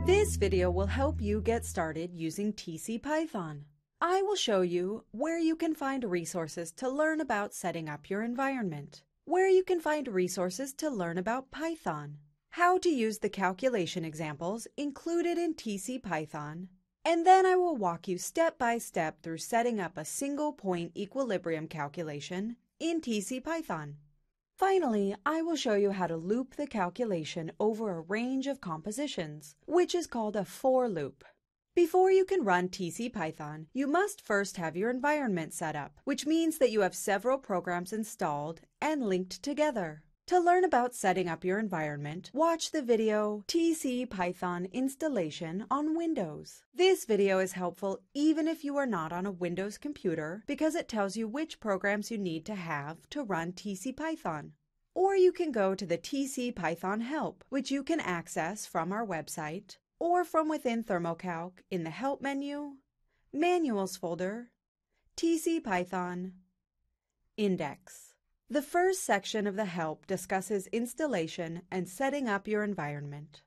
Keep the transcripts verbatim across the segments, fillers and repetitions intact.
This video will help you get started using T C Python. I will show you where you can find resources to learn about setting up your environment, where you can find resources to learn about Python, how to use the calculation examples included in T C Python, and then I will walk you step by step through setting up a single point equilibrium calculation in T C Python. Finally, I will show you how to loop the calculation over a range of compositions, which is called a for loop. Before you can run T C Python, you must first have your environment set up, which means that you have several programs installed and linked together. To learn about setting up your environment, watch the video T C Python Installation on Windows. This video is helpful even if you are not on a Windows computer because it tells you which programs you need to have to run T C Python. Or you can go to the T C Python help, which you can access from our website or from within Thermo-Calc in the Help menu, Manuals folder, T C Python, Index. The first section of the help discusses installation and setting up your environment.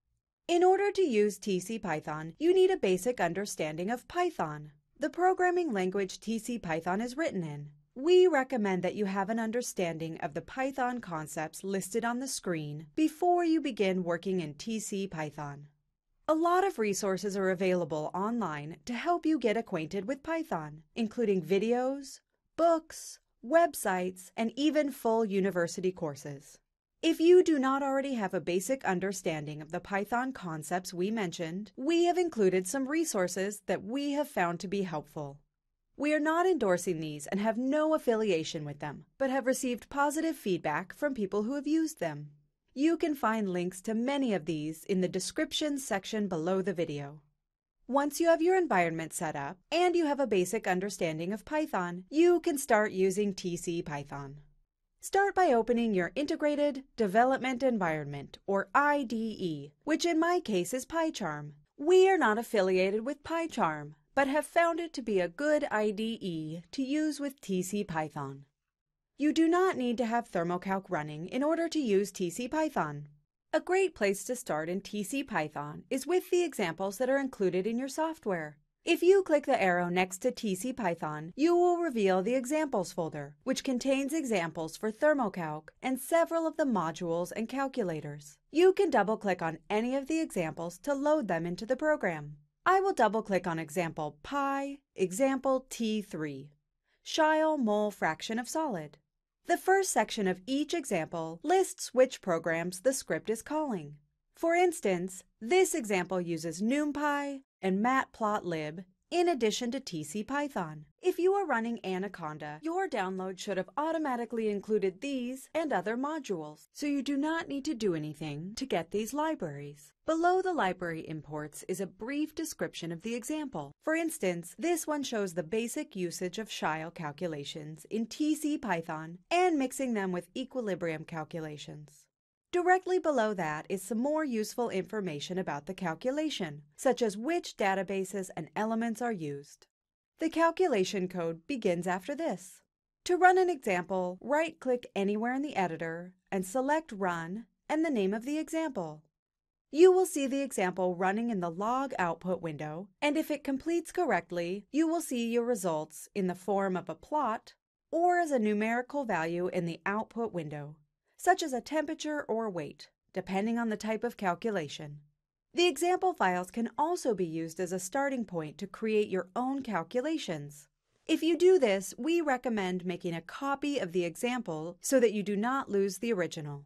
In order to use T C Python, you need a basic understanding of Python, the programming language T C Python is written in. We recommend that you have an understanding of the Python concepts listed on the screen before you begin working in T C Python. A lot of resources are available online to help you get acquainted with Python, including videos, books, websites, and even full university courses. If you do not already have a basic understanding of the Python concepts we mentioned, we have included some resources that we have found to be helpful. We are not endorsing these and have no affiliation with them, but have received positive feedback from people who have used them. You can find links to many of these in the description section below the video. Once you have your environment set up and you have a basic understanding of Python, you can start using T C Python. Start by opening your Integrated Development Environment, or I D E, which in my case is PyCharm. We are not affiliated with PyCharm, but have found it to be a good I D E to use with T C Python. You do not need to have Thermo-Calc running in order to use T C Python. A great place to start in T C Python is with the examples that are included in your software. If you click the arrow next to T C Python, you will reveal the Examples folder, which contains examples for Thermo-Calc and several of the modules and calculators. You can double-click on any of the examples to load them into the program. I will double-click on example pi, example T three, Scheil mole fraction of solid. The first section of each example lists which programs the script is calling. For instance, this example uses NumPy and matplotlib in addition to T C Python. If you are running Anaconda, your download should have automatically included these and other modules, so you do not need to do anything to get these libraries. Below the library imports is a brief description of the example. For instance, this one shows the basic usage of Scheil calculations in T C Python and mixing them with equilibrium calculations. Directly below that is some more useful information about the calculation, such as which databases and elements are used. The calculation code begins after this. To run an example, right-click anywhere in the editor and select Run and the name of the example. You will see the example running in the log output window, and if it completes correctly, you will see your results in the form of a plot or as a numerical value in the output window, such as a temperature or weight, depending on the type of calculation. The example files can also be used as a starting point to create your own calculations. If you do this, we recommend making a copy of the example so that you do not lose the original.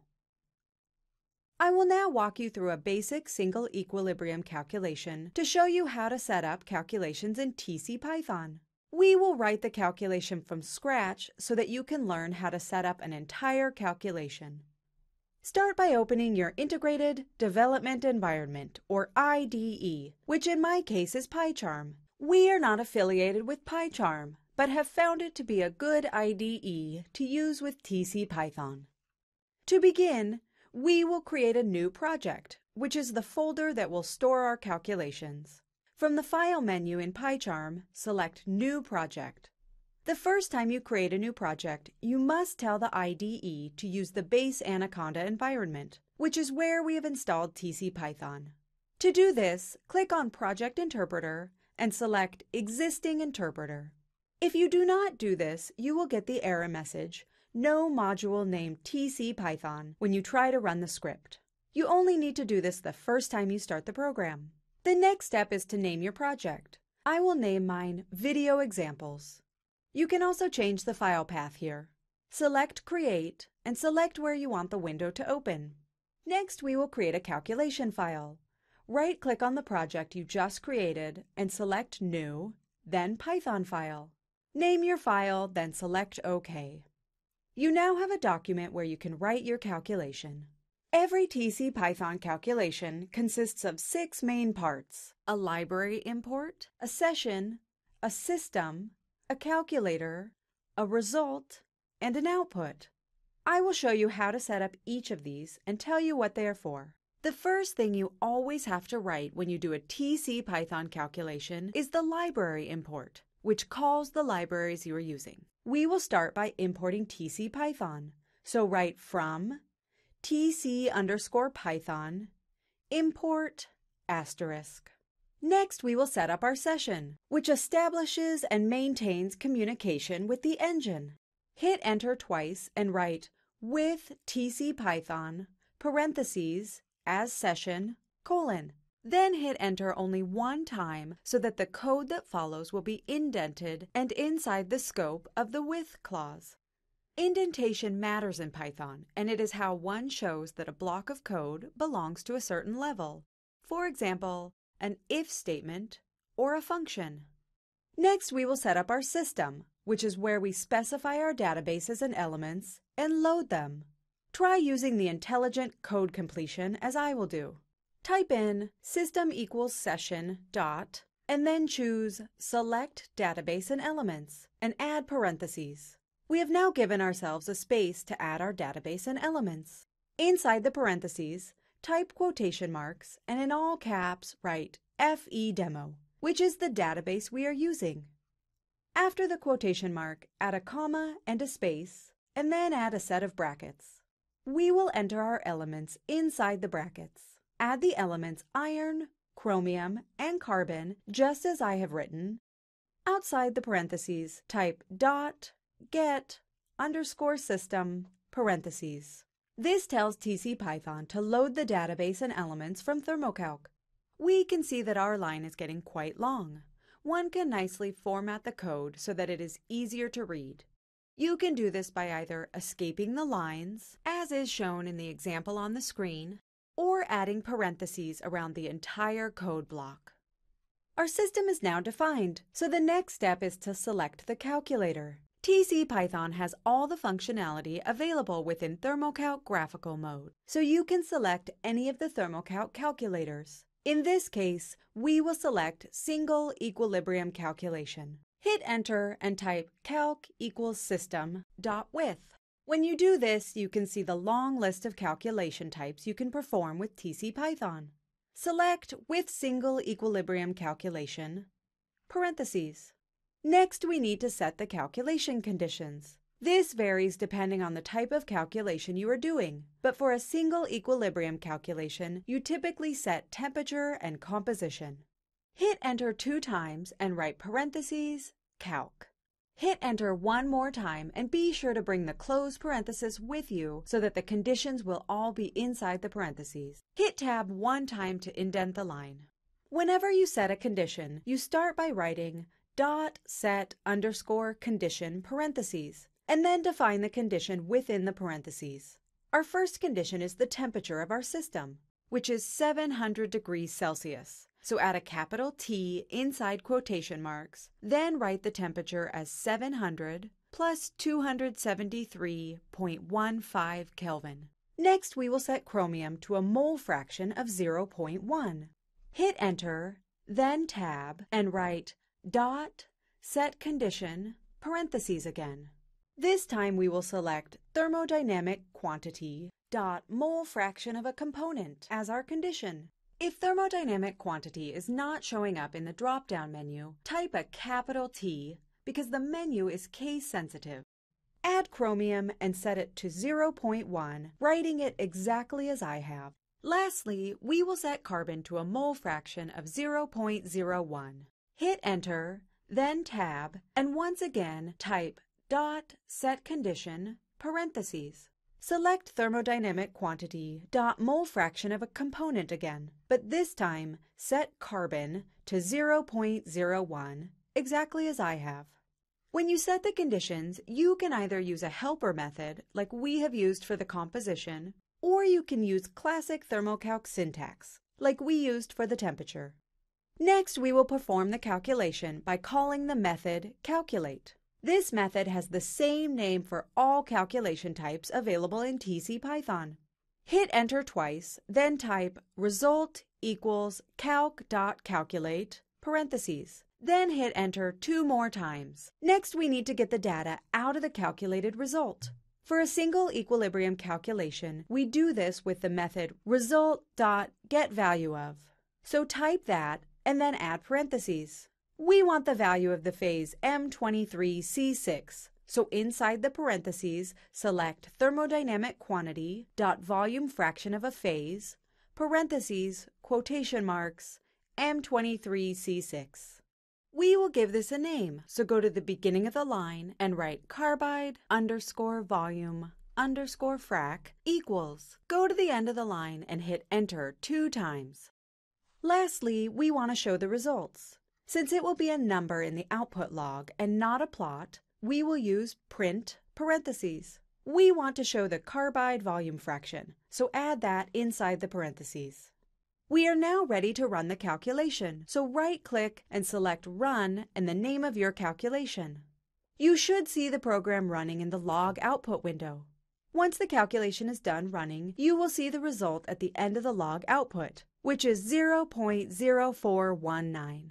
I will now walk you through a basic single equilibrium calculation to show you how to set up calculations in T C Python. We will write the calculation from scratch so that you can learn how to set up an entire calculation. Start by opening your Integrated Development Environment, or I D E, which in my case is PyCharm. We are not affiliated with PyCharm, but have found it to be a good I D E to use with T C Python. To begin, we will create a new project, which is the folder that will store our calculations. From the File menu in PyCharm, select New Project. The first time you create a new project, you must tell the I D E to use the base Anaconda environment, which is where we have installed T C Python. To do this, click on Project Interpreter and select Existing Interpreter. If you do not do this, you will get the error message, No module named T C Python, when you try to run the script. You only need to do this the first time you start the program. The next step is to name your project. I will name mine Video Examples. You can also change the file path here. Select Create and select where you want the window to open. Next, we will create a calculation file. Right-click on the project you just created and select New, then Python file. Name your file, then select OK. You now have a document where you can write your calculation. Every T C Python calculation consists of six main parts: a library import, a session, a system, a calculator, a result, and an output. I will show you how to set up each of these and tell you what they are for. The first thing you always have to write when you do a T C Python calculation is the library import, which calls the libraries you are using. We will start by importing T C Python, so write from tc underscore python import asterisk. Next, we will set up our session, which establishes and maintains communication with the engine. Hit Enter twice and write with Tc Python parentheses as session colon. Then hit Enter only one time so that the code that follows will be indented and inside the scope of the with clause. Indentation matters in Python, and it is how one shows that a block of code belongs to a certain level. For example, an if statement or a function. Next, we will set up our system, which is where we specify our databases and elements and load them. Try using the intelligent code completion as I will do. Type in system equals session dot and then choose select database and elements and add parentheses. We have now given ourselves a space to add our database and elements. Inside the parentheses, type quotation marks and in all caps write fedemo, which is the database we are using. After the quotation mark, add a comma and a space, and then add a set of brackets. We will enter our elements inside the brackets. Add the elements iron, chromium, and carbon just as I have written. Outside the parentheses, type dot get underscore system parentheses. This tells T C Python to load the database and elements from Thermo-Calc. We can see that our line is getting quite long. One can nicely format the code so that it is easier to read. You can do this by either escaping the lines, as is shown in the example on the screen, or adding parentheses around the entire code block. Our system is now defined, so the next step is to select the calculator. T C Python has all the functionality available within Thermo-Calc graphical mode, so you can select any of the Thermo-Calc calculators. In this case, we will select Single Equilibrium Calculation. Hit Enter and type calc equals system dot with. When you do this, you can see the long list of calculation types you can perform with T C Python. Select with Single Equilibrium Calculation, parentheses. Next, we need to set the calculation conditions. This varies depending on the type of calculation you are doing, but for a single equilibrium calculation, you typically set temperature and composition. Hit Enter two times and write parentheses, calc. Hit Enter one more time and be sure to bring the closed parenthesis with you so that the conditions will all be inside the parentheses. Hit Tab one time to indent the line. Whenever you set a condition, you start by writing dot set underscore condition parentheses, and then define the condition within the parentheses. Our first condition is the temperature of our system, which is seven hundred degrees Celsius. So add a capital T inside quotation marks, then write the temperature as seven hundred plus two hundred seventy-three point one five Kelvin. Next, we will set chromium to a mole fraction of zero point one. Hit Enter, then Tab, and write dot set condition parentheses again. This time we will select thermodynamic quantity dot mole fraction of a component as our condition. If thermodynamic quantity is not showing up in the drop-down menu, type a capital T because the menu is case sensitive. Add chromium and set it to zero point one, writing it exactly as I have. Lastly, we will set carbon to a mole fraction of zero point zero one. Hit Enter, then Tab, and once again type dot set condition parentheses. Select thermodynamic quantity dot mole fraction of a component again, but this time set carbon to zero point zero one, exactly as I have. When you set the conditions, you can either use a helper method, like we have used for the composition, or you can use classic Thermo-Calc syntax, like we used for the temperature. Next, we will perform the calculation by calling the method calculate. This method has the same name for all calculation types available in T C Python. Hit Enter twice, then type result equals calc.calculate, parentheses. Then hit Enter two more times. Next, we need to get the data out of the calculated result. For a single equilibrium calculation, we do this with the method result.getValueOf. So type that and then add parentheses. We want the value of the phase M twenty-three C six, so inside the parentheses, select thermodynamic quantity dot volume fraction of a phase, parentheses, quotation marks, M twenty-three C six. We will give this a name, so go to the beginning of the line and write carbide underscore volume underscore frac equals. Go to the end of the line and hit Enter two times. Lastly, we want to show the results. Since it will be a number in the output log and not a plot, we will use print parentheses. We want to show the carbide volume fraction, so add that inside the parentheses. We are now ready to run the calculation, so right-click and select Run and the name of your calculation. You should see the program running in the log output window. Once the calculation is done running, you will see the result at the end of the log output, which is zero point zero four one nine.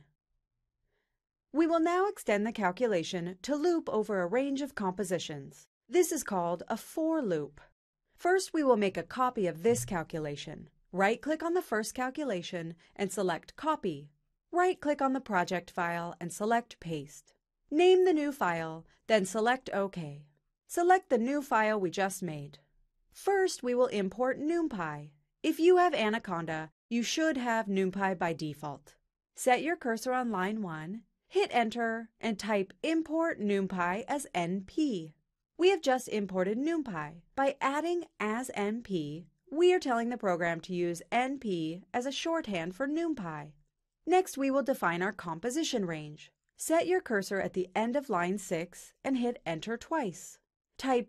We will now extend the calculation to loop over a range of compositions. This is called a for loop. First, we will make a copy of this calculation. Right-click on the first calculation and select Copy. Right-click on the project file and select Paste. Name the new file, then select OK. Select the new file we just made. First, we will import NumPy. If you have Anaconda, you should have NumPy by default. Set your cursor on line one, hit Enter, and type Import NumPy as N P. We have just imported NumPy. By adding as N P, we are telling the program to use N P as a shorthand for NumPy. Next, we will define our composition range. Set your cursor at the end of line six and hit Enter twice. Type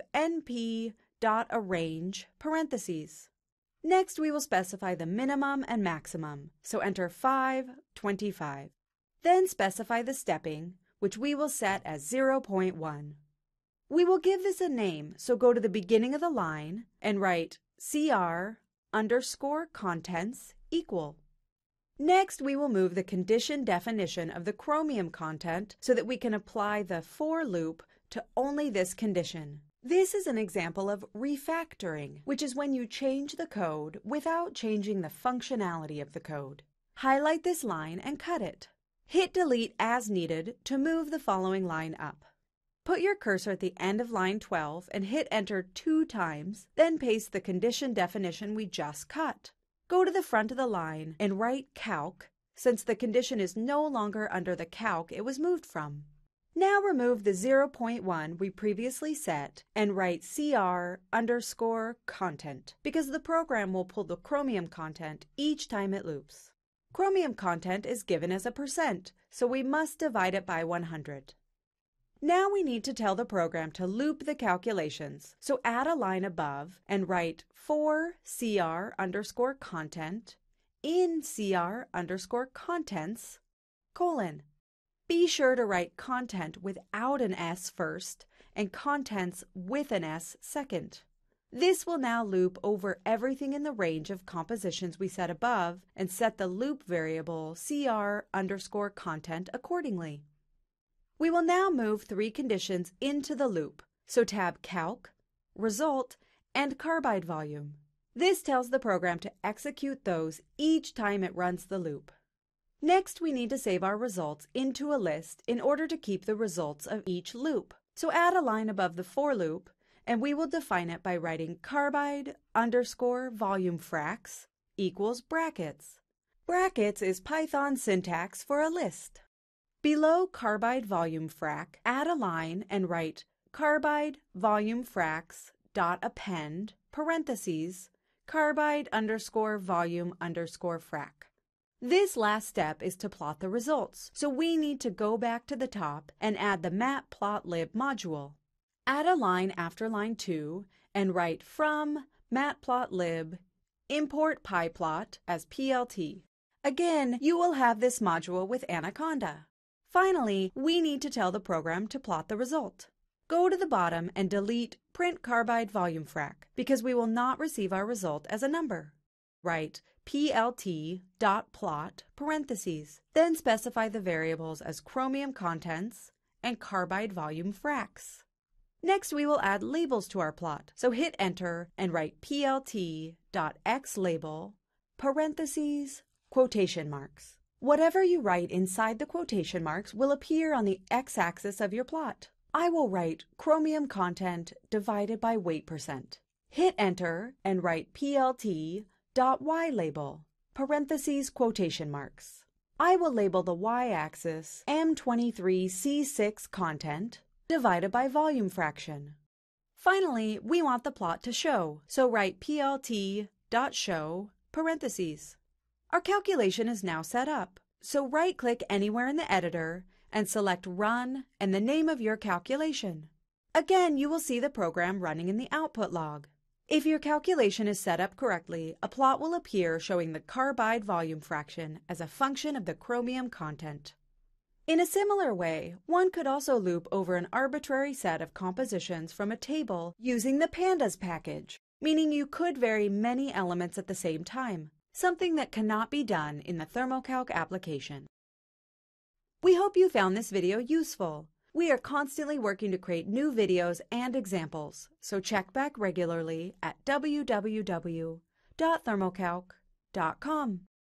np.arrange parentheses. Next, we will specify the minimum and maximum, so enter five, twenty-five. Then specify the stepping, which we will set as zero point one. We will give this a name, so go to the beginning of the line and write cr underscore contents equal. Next, we will move the condition definition of the chromium content so that we can apply the for loop to only this condition. This is an example of refactoring, which is when you change the code without changing the functionality of the code. Highlight this line and cut it. Hit Delete as needed to move the following line up. Put your cursor at the end of line twelve and hit Enter two times, then paste the condition definition we just cut. Go to the front of the line and write calc, since the condition is no longer under the calc it was moved from. Now remove the zero point one we previously set and write cr underscore content, because the program will pull the chromium content each time it loops. Chromium content is given as a percent, so we must divide it by one hundred. Now we need to tell the program to loop the calculations, so add a line above and write for cr underscore content in cr underscore contents, colon. Be sure to write content without an S first and contents with an S second. This will now loop over everything in the range of compositions we set above and set the loop variable cr underscore content accordingly. We will now move three conditions into the loop, so tab Calc, Result, and Carbide Volume. This tells the program to execute those each time it runs the loop. Next, we need to save our results into a list in order to keep the results of each loop. So add a line above the for loop, and we will define it by writing carbide underscore volume fracs equals brackets. Brackets is Python syntax for a list. Below carbide volume frac, add a line and write carbide volume fracs dot append parentheses carbide underscore volume underscore frac. This last step is to plot the results, so we need to go back to the top and add the matplotlib module. Add a line after line two and write from matplotlib import pyplot as P L T. Again, you will have this module with Anaconda. Finally, we need to tell the program to plot the result. Go to the bottom and delete print carbide volume frac because we will not receive our result as a number. Write plt.plot parentheses, then specify the variables as chromium contents and carbide volume fracs. Next, we will add labels to our plot, so hit enter and write plt.xlabel parentheses quotation marks. Whatever you write inside the quotation marks will appear on the x-axis of your plot. I will write chromium content divided by weight percent. Hit enter and write plt.ylabel parentheses quotation marks. I will label the y-axis M twenty-three C six content divided by volume fraction. Finally, we want the plot to show, so write plt.show parentheses. Our calculation is now set up, so right-click anywhere in the editor and select Run and the name of your calculation. Again, you will see the program running in the output log. If your calculation is set up correctly, a plot will appear showing the carbide volume fraction as a function of the chromium content. In a similar way, one could also loop over an arbitrary set of compositions from a table using the pandas package, meaning you could vary many elements at the same time, something that cannot be done in the Thermo-Calc application. We hope you found this video useful. We are constantly working to create new videos and examples, so check back regularly at w w w dot thermocalc dot com.